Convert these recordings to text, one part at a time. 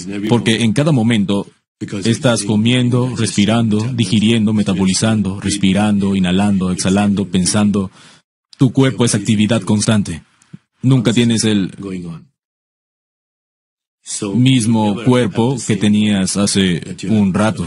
días, porque en cada momento estás comiendo, respirando, digiriendo, metabolizando, respirando, inhalando, exhalando, pensando. Tu cuerpo es actividad constante. Nunca tienes el mismo cuerpo que tenías hace un rato.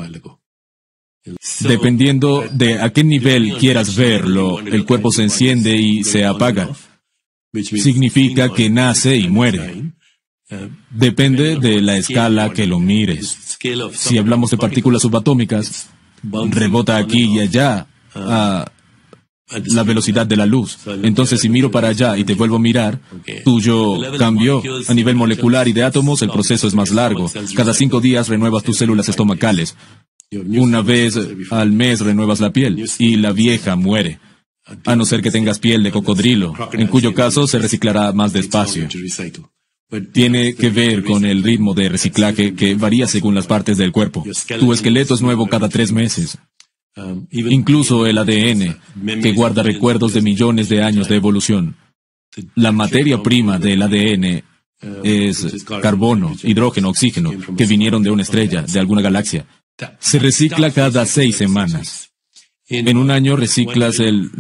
Dependiendo de a qué nivel quieras verlo, el cuerpo se enciende y se apaga. Significa que nace y muere. Depende de la escala que lo mires. Si hablamos de partículas subatómicas, rebota aquí y allá a la velocidad de la luz. Entonces, si miro para allá y te vuelvo a mirar, tu yo cambió. A nivel molecular y de átomos, el proceso es más largo. Cada 5 días renuevas tus células estomacales. Una vez al mes renuevas la piel y la vieja muere. A no ser que tengas piel de cocodrilo, en cuyo caso se reciclará más despacio. Tiene que ver con el ritmo de reciclaje que varía según las partes del cuerpo. Tu esqueleto es nuevo cada 3 meses. Incluso el ADN, que guarda recuerdos de millones de años de evolución. La materia prima del ADN es carbono, hidrógeno, oxígeno, que vinieron de una estrella, de alguna galaxia. Se recicla cada 6 semanas. En un año reciclas el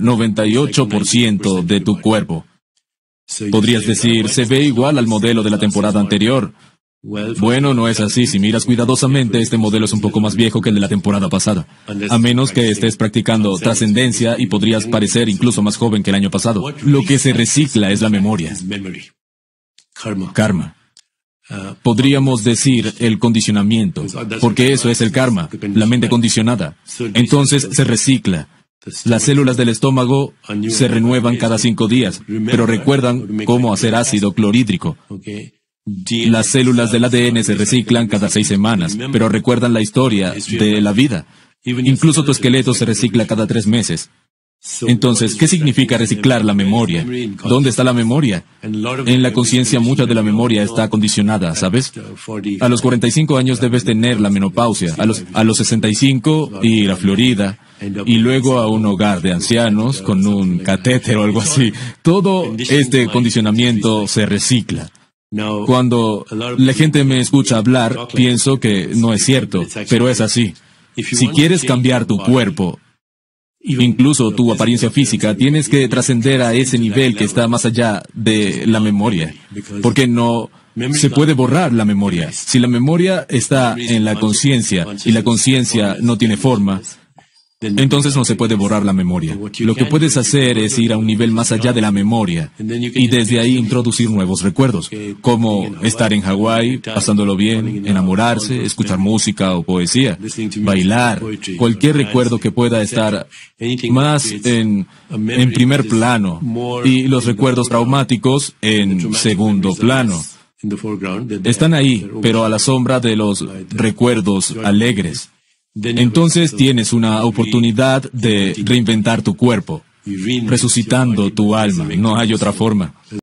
98% de tu cuerpo. Podrías decir, se ve igual al modelo de la temporada anterior. Bueno, no es así. Si miras cuidadosamente, este modelo es un poco más viejo que el de la temporada pasada. A menos que estés practicando trascendencia y podrías parecer incluso más joven que el año pasado. Lo que se recicla es la memoria. Karma. Podríamos decir el condicionamiento, porque eso es el karma, la mente condicionada. Entonces se recicla. Las células del estómago se renuevan cada 5 días, pero recuerdan cómo hacer ácido clorhídrico. Las células del ADN se reciclan cada 6 semanas, pero recuerdan la historia de la vida. Incluso tu esqueleto se recicla cada 3 meses. Entonces, ¿qué significa reciclar la memoria? ¿Dónde está la memoria? En la conciencia mucha de la memoria está condicionada, ¿sabes? A los 45 años debes tener la menopausia, a los 65 ir a Florida, y luego a un hogar de ancianos con un catéter o algo así. Todo este condicionamiento se recicla. Cuando la gente me escucha hablar, pienso que no es cierto, pero es así. Si quieres cambiar tu cuerpo, incluso tu apariencia física, tienes que trascender a ese nivel que está más allá de la memoria, porque no se puede borrar la memoria. Si la memoria está en la conciencia y la conciencia no tiene forma, entonces no se puede borrar la memoria. Lo que puedes hacer es ir a un nivel más allá de la memoria y desde ahí introducir nuevos recuerdos, como estar en Hawái, pasándolo bien, enamorarse, escuchar música o poesía, bailar, cualquier recuerdo que pueda estar más en primer plano y los recuerdos traumáticos en segundo plano. Están ahí, pero a la sombra de los recuerdos alegres. Entonces tienes una oportunidad de reinventar tu cuerpo, resucitando tu alma. No hay otra forma.